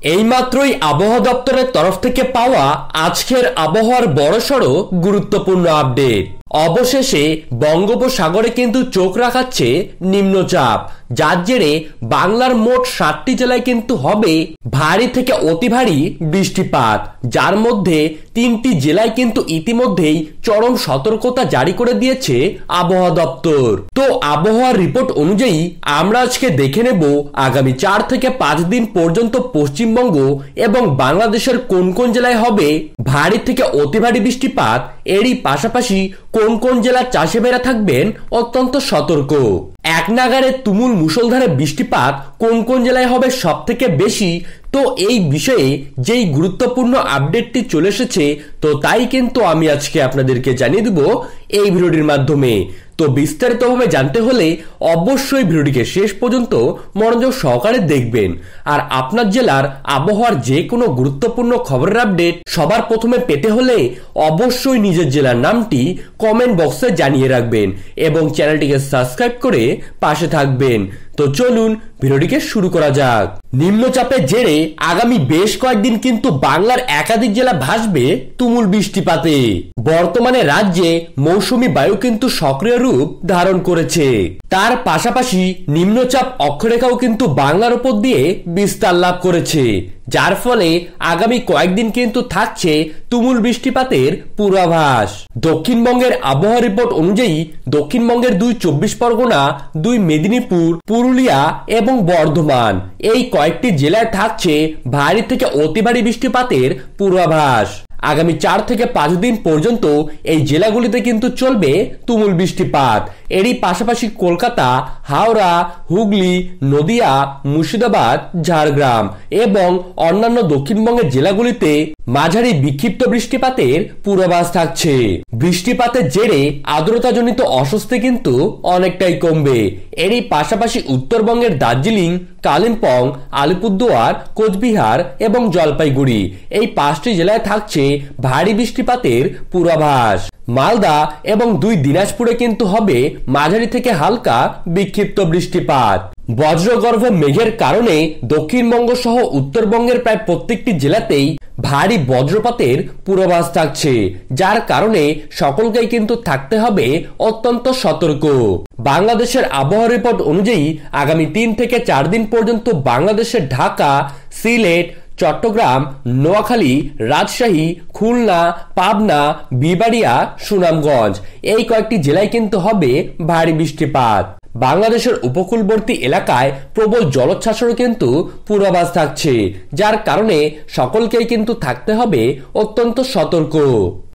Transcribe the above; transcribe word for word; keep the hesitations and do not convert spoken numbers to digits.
এইমাত্রই আবহাওয়া দপ্তরের তরফ থেকে পাওয়া আজকের আবহাওয়ার বড়সড় গুরুত্বপূর্ণ আপডেট। অবশেষে বঙ্গোপসাগরে কিন্তু চোখ রাখাচ্ছে নিম্নচাপ, যার জেরে বাংলার মোট সাতটি জেলায় কিন্তু হবে ভারী থেকে অতি ভারী বৃষ্টিপাত, যার মধ্যে তিনটি জেলায় কিন্তু ইতিমধ্যেই চরম সতর্কতা জারি করে দিয়েছে আবহাওয়া দপ্তর। তো আবহাওয়ার রিপোর্ট অনুযায়ী আমরা আজকে দেখে নেব আগামী চার থেকে পাঁচ দিন পর্যন্ত পশ্চিমবঙ্গ এবং বাংলাদেশের কোন কোন জেলায় হবে ভারী থেকে অতি ভারী বৃষ্টিপাত, এরই পাশাপাশি কোন কোন জেলার চাষি ভাইরা থাকবেন অত্যন্ত সতর্ক। এক নাগারে তুমুল মুষলধারে বৃষ্টিপাত কোন কোন জেলায় হবে সব থেকে বেশি, তো এই বিষয়ে যেই গুরুত্বপূর্ণ আপডেটটি চলে এসেছে, তো তাই কিন্তু আমি আজকে আপনাদেরকে জানিয়ে দেব এই ভিডিওটির মাধ্যমে। তো বিস্তারিতভাবে জানতে হলে অবশ্যই ভিডিওটিকে শেষ পর্যন্ত মনোযোগ সহকারে দেখবেন। আর আপনার জেলার আবহাওয়ার যে কোনো গুরুত্বপূর্ণ খবরের আপডেট সবার প্রথমে পেতে হলে অবশ্যই নিজের জেলার নামটি কমেন্ট বক্সে জানিয়ে রাখবেন এবং চ্যানেলটিকে সাবস্ক্রাইব করে পাশে থাকবেন। তো চলুন ভিডিওটিকে শুরু করা যাক। নিম্নচাপের জেরে আগামী বেশ কয়েকদিন কিন্তু বাংলার একাধিক জেলা ভাসবে তুমুল বৃষ্টিপাতে। বর্তমানে রাজ্যে মৌসুমী বায়ু কিন্তু সক্রিয় রূপ ধারণ করেছে, তার পাশাপাশি নিম্নচাপ অক্ষরেখাও কিন্তু বাংলার উপর দিয়ে বিস্তার লাভ করেছে, যার ফলে আগামী কয়েকদিন কিন্তু থাকছে তুমুল বৃষ্টিপাতের পূর্বাভাস। দক্ষিণবঙ্গের আবহাওয়া রিপোর্ট অনুযায়ী দক্ষিণবঙ্গের দুই চব্বিশ পরগনা, দুই মেদিনীপুর, পুরুলিয়া এবং বর্ধমান এই কয়েকটি জেলায় থাকছে ভারী থেকে অতি ভারী বৃষ্টিপাতের পূর্বাভাস। আগামী চার থেকে পাঁচ দিন পর্যন্ত এই জেলাগুলিতে কিন্তু চলবে তুমুল বৃষ্টিপাত। এরই পাশাপাশি কলকাতা, হাওড়া, হুগলি, নদিয়া, মুর্শিদাবাদ, ঝাড়গ্রাম এবং অন্যান্য দক্ষিণবঙ্গের জেলাগুলিতে মাঝারি বিক্ষিপ্ত বৃষ্টিপাতের পূর্বাভাস থাকছে। বৃষ্টিপাতের জেরে আর্দ্রতাজনিত অস্বস্তি কিন্তু অনেকটাই কমবে। এরই পাশাপাশি উত্তরবঙ্গের দার্জিলিং, কালিম্পং, আলিপুরদুয়ার, কোচবিহার এবং জলপাইগুড়ি এই পাঁচটি জেলায় থাকছে ভারী বৃষ্টিপাতের পূর্বাভাস। মালদা এবং দুই দিনাজপুরে কিন্তু হবে মাঝারি থেকে হালকা বিক্ষিপ্ত বৃষ্টিপাত। বজ্রগর্ভ মেঘের কারণে দক্ষিণবঙ্গ সহ উত্তরবঙ্গের প্রায় প্রত্যেকটি জেলাতেই ভারী বজ্রপাতের পূর্বাভাস থাকছে, যার কারণে সকলকেই কিন্তু থাকতে হবে অত্যন্ত সতর্ক। বাংলাদেশের আবহাওয়া রিপোর্ট অনুযায়ী আগামী তিন থেকে চার দিন পর্যন্ত বাংলাদেশের ঢাকা, সিলেট, চট্টগ্রাম, নোয়াখালী, রাজশাহী, খুলনা, পাবনা, বিবাড়িয়া, সুনামগঞ্জ এই কয়েকটি জেলায় কিন্তু হবে ভারী বৃষ্টিপাত। বাংলাদেশের উপকূলবর্তী এলাকায় প্রবল জলোচ্ছ্বাসেরও কিন্তু পূর্বাভাস থাকছে, যার কারণে সকলকেই কিন্তু থাকতে হবে অত্যন্ত সতর্ক।